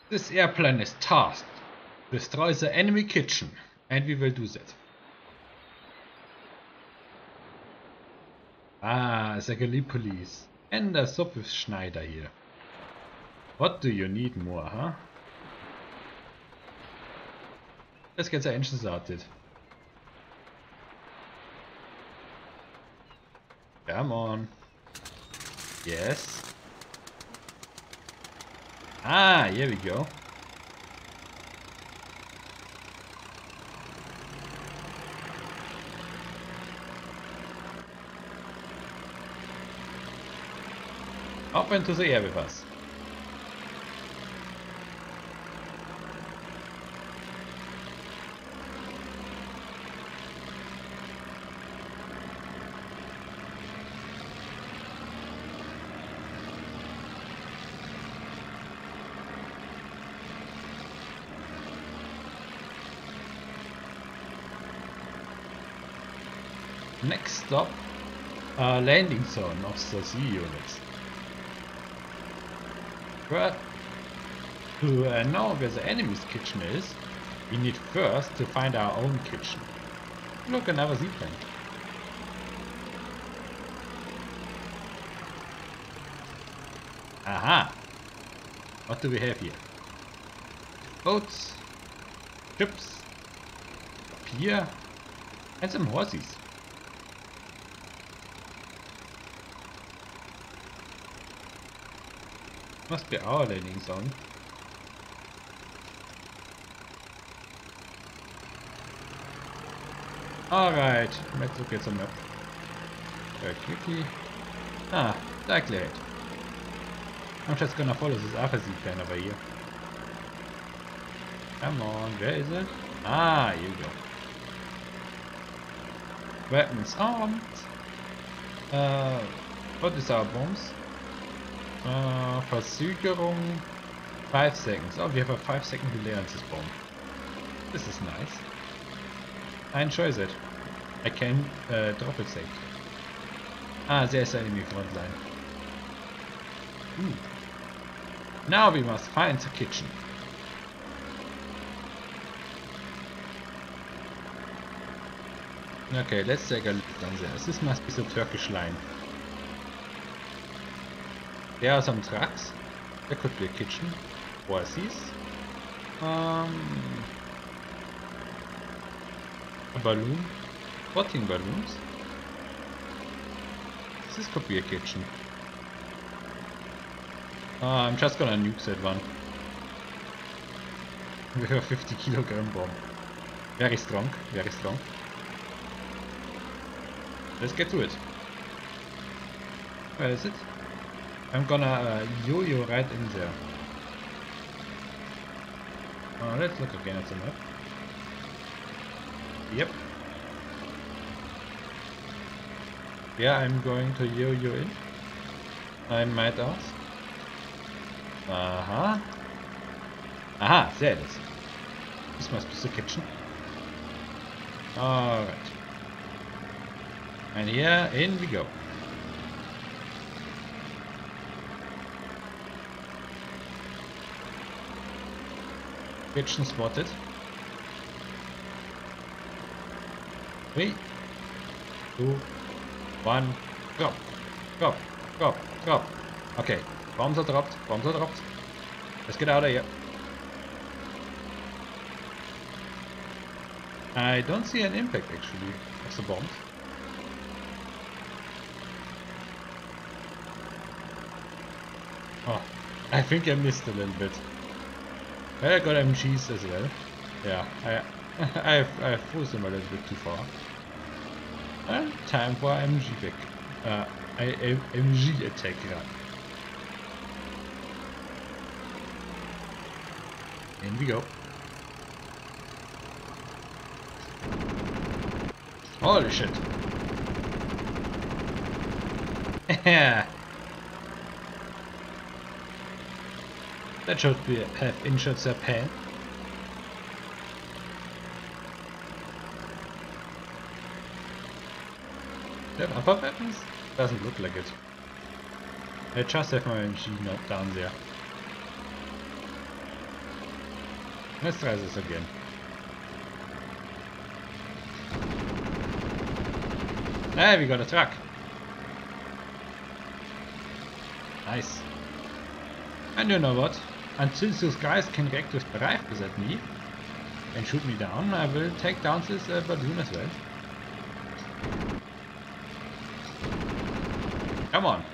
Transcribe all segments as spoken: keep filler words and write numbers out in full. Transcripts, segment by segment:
This airplane is tasked. Destroy the enemy kitchen. And we will do that. Ah, the Gallipoli. And a Sup with Schneider here. What do you need more, huh? Let's get the engine started. Come on. Yes. Ah, here we go. Up into the air with us. Next stop, uh, landing zone of the Z units. But to uh, know where the enemy's kitchen is, we need first to find our own kitchen. Look, another Z-plane. Aha! What do we have here? Boats, ships, a pier, and some horses. Must be our landing zone. Alright, let's look at the map very quickly. Ah, exactly it. I'm just gonna follow this other Z-plane over here. Come on, where is it? Ah, here we go. Weapons armed. Uh, what is our bombs? Uh, Verzögerung five seconds. Oh, we have a five second delay on this bomb. This is nice. I enjoy that. I can uh, drop it safe. Ah, there's the enemy front line. Ooh. Now we must find the kitchen. Okay, let's take a look down there. This must be the Turkish line. There are some trucks. There could be a kitchen. Horses. Um, a balloon. fourteen balloons. This could be a kitchen. Uh, I'm just gonna nuke that one. We have a fifty kilogram bomb. Very strong, very strong. Let's get to it. Where is it? I'm gonna uh, yo-yo right in there. Uh, let's look again at the map. Yep. Yeah, I'm going to yo-yo in. I might ask. Aha. Aha, there it is. This must be the kitchen. Alright. And here, in we go. Kitchen spotted. Three, two, one, drop, drop, drop, drop. Okay, bombs are dropped, bombs are dropped. Let's get out of here. I don't see an impact actually of the bombs. Oh, I think I missed a little bit. Well, I got M Gs as well. Yeah, I I have I have forced them a little bit too far. Well, time for M G back. Uh, I, I, M G attack run. In we go. Holy shit! Yeah. That should be have injured their pen. Do they have other weapons? Doesn't look like it. I just have my M G not down there. Let's try this again. Hey, we got a truck. Nice. And you know what? Until those guys can react with rifles at me and shoot me down, I will take down this uh, balloon as well. Come on.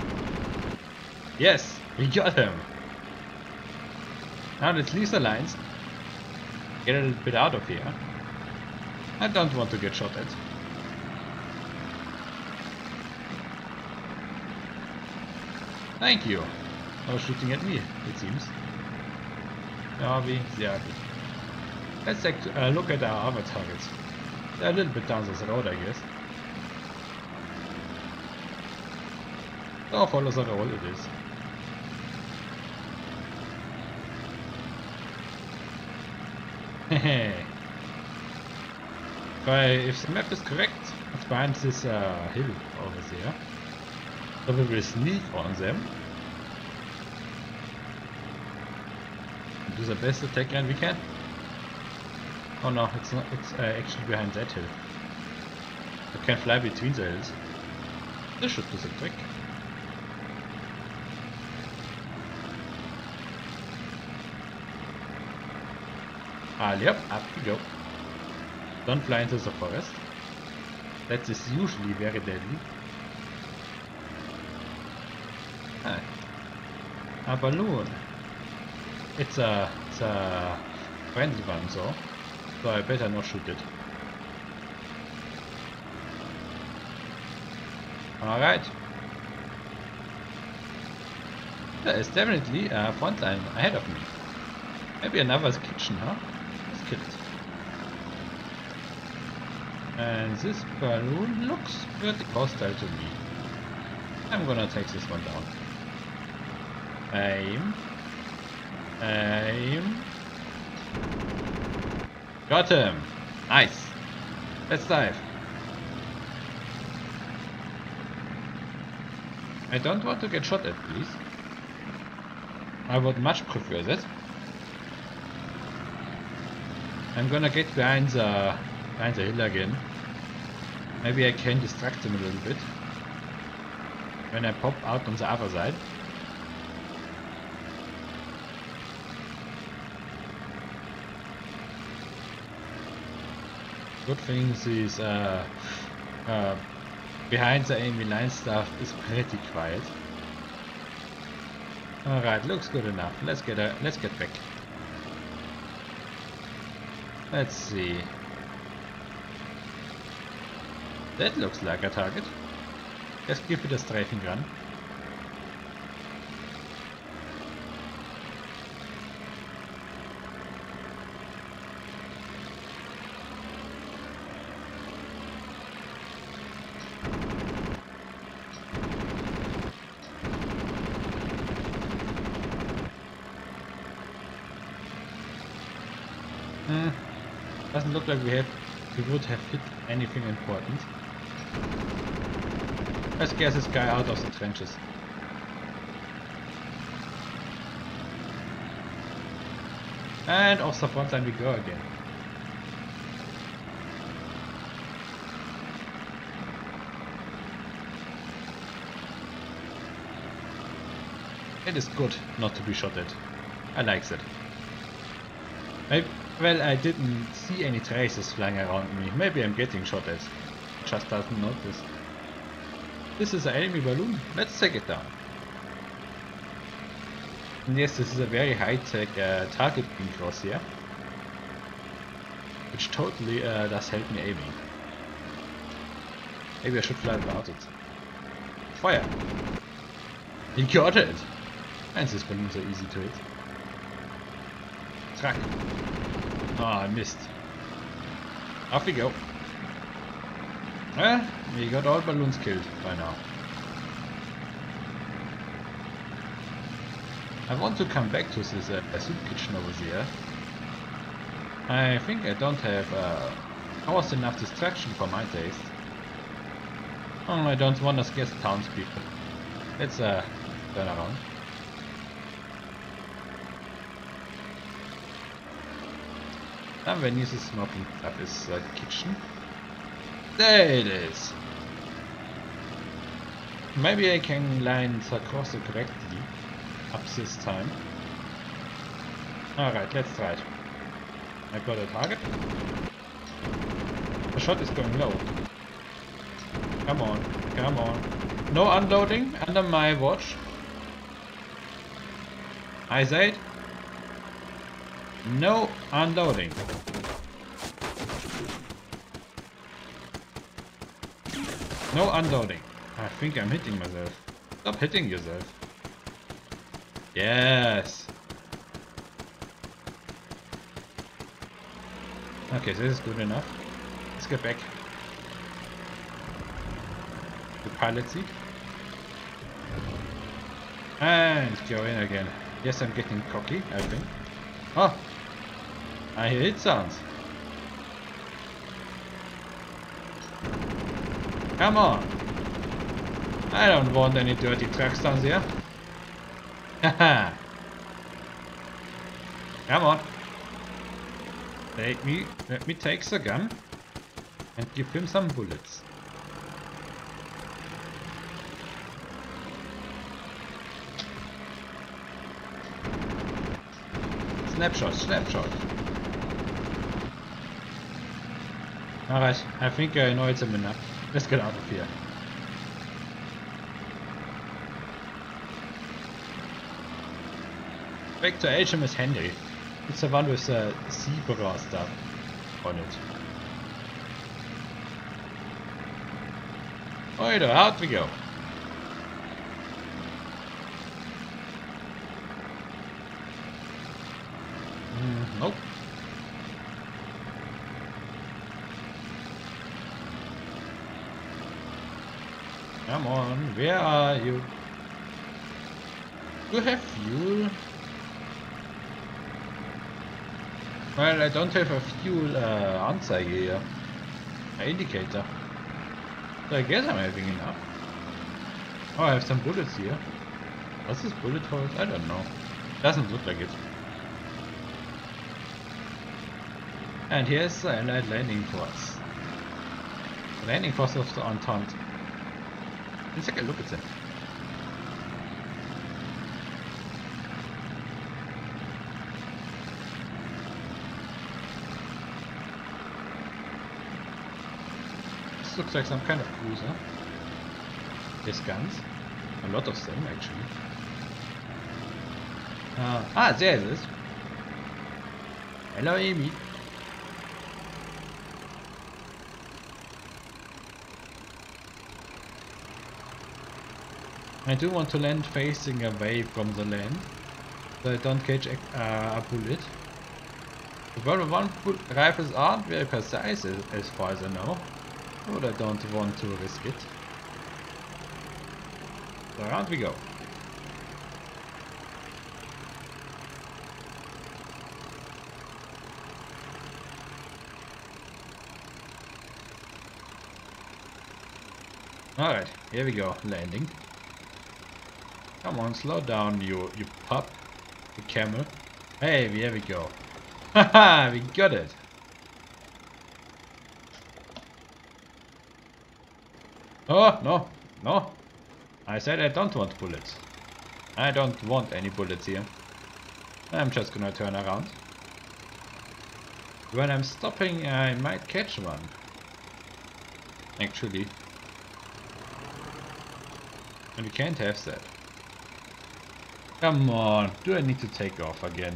Yes, we got him. Now let's leave the lines. Get a little bit out of here. I don't want to get shot at. Thank you. No shooting at me, it seems. Are we? Yeah, good. Let's take a look at our other targets. They're a little bit down this road, I guess. So follow the road it is. Hehe. But if the map is correct, it's behind this uh, hill over there. So we will sneak on them. Do the best attack and we can. Oh no, it's not. It's uh, actually behind that hill. You can fly between the hills. This should do the trick. Ah, yep, up we go. Don't fly into the forest. That is usually very deadly. Ah, a balloon. It's a, it's a friendly one, so, so I better not shoot it. Alright. There is definitely a front line ahead of me. Maybe another kitchen, huh? Let's kill it. And this balloon looks pretty hostile to me. I'm gonna take this one down. Aim. Aim. Got him! Nice! Let's dive. I don't want to get shot at, please. I would much prefer that. I'm gonna get behind the, behind the hill again. Maybe I can distract him a little bit when I pop out on the other side. Good thing is uh, uh, behind the enemy line stuff is pretty quiet. Alright, looks good enough. Let's get a, let's get back. Let's see. That looks like a target. Let's give it a strafing run. Hmm. Doesn't look like we have we would have hit anything important. Let's get this guy out of the trenches. And off the front line we go again. It is good not to be shot at. I like that. Maybe, well, I didn't see any traces flying around me. Maybe I'm getting shot at. Just doesn't notice. This is an enemy balloon. Let's take it down. And yes, this is a very high-tech uh, target beam crosshair, which totally uh, does help me aiming. Maybe I should fly without it. Fire! He got it! And this balloons are easy to hit. Truck! Oh, I missed. Off we go. Well, we got all balloons killed by now. I want to come back to this uh, soup kitchen over there. I think I don't have uh, almost enough distraction for my taste. Oh, I don't want to scare the townspeople. Let's uh, turn around. And when is smoking up is uh, kitchen. There it is. Maybe I can line Sarkozy correctly up this time. Alright, let's try it. I got a target. The shot is going low. Come on, come on. No unloading under my watch. I said no unloading. No unloading. I think I'm hitting myself. Stop hitting yourself. Yes. Okay, this is good enough. Let's get back. The pilot seat. And go in again. Yes, I'm getting cocky, I think. Oh! I hear hit sounds. Come on! I don't want any dirty track sounds here. Haha! Come on! Let me, let me take the gun and give him some bullets. Snapshot, snapshot. Alright, I think I know it's enough. Let's get out of here. Back to H M S Henry. It's the one with the zebra stuff on it. Alright, out we go. Mm, nope. Come on, where are you? Do you have fuel? Well, I don't have a fuel uh, Anzeige here. An indicator. So I guess I'm having enough. Oh, I have some bullets here. What's this bullet holes? I don't know. Doesn't look like it. And here's the Allied landing force. The landing force of the Entente. Let's take a look at them. This looks like some kind of cruiser. There's guns. A lot of them, actually. Uh, ah, there it is. Hello, Amy. I do want to land facing away from the land, so I don't catch a, uh, a bullet. The World War One rifles aren't very precise as, as far as I know, but I don't want to risk it. So around we go. Alright, here we go, landing. Come on, slow down, you you pup, the camel. Hey, here we go. Haha, we got it. Oh, no, no. I said I don't want bullets. I don't want any bullets here. I'm just gonna turn around. When I'm stopping, I might catch one. Actually. And we can't have that. Come on, do I need to take off again?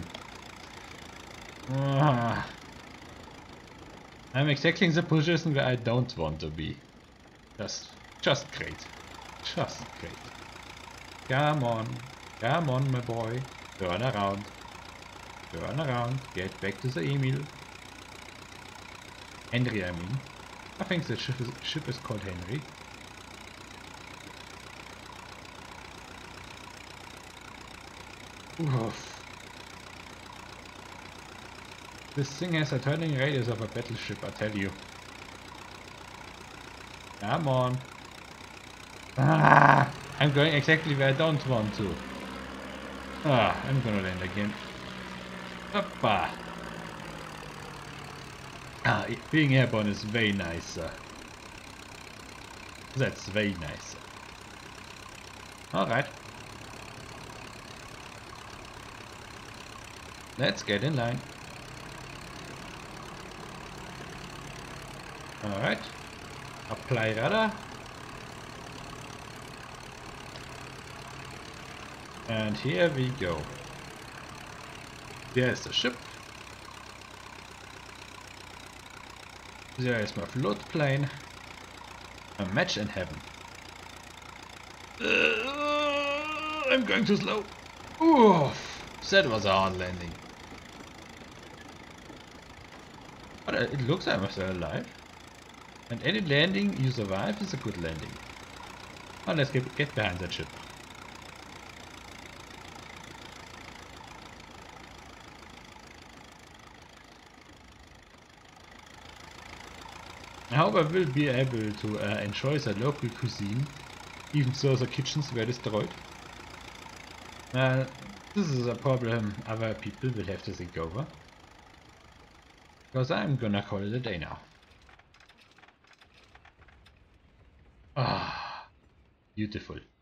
Ah. I'm exactly in the position where I don't want to be. Just, just great. Just great. Come on, come on my boy. Turn around. Turn around, get back to the Emil. Henry, I mean. I think the ship is, ship is called Henry. Oof. This thing has a turning radius of a battleship, I tell you. Come on. Ah, I'm going exactly where I don't want to. Ah, I'm gonna land again. Hoppa. Ah, being airborne is way nicer. That's way nicer. Alright. Let's get in line. Alright. Apply radar. And here we go. There's the ship. There is my float plane. A match in heaven. Uh, I'm going too slow. Oof, that was a hard landing. But it looks like I'm still alive. And any landing you survive is a good landing. Now let's get, get behind that ship. I hope I will be able to uh, enjoy the local cuisine, even though the kitchens were destroyed. Uh, this is a problem other people will have to think over. Because I'm gonna call it a day now. Ah, beautiful.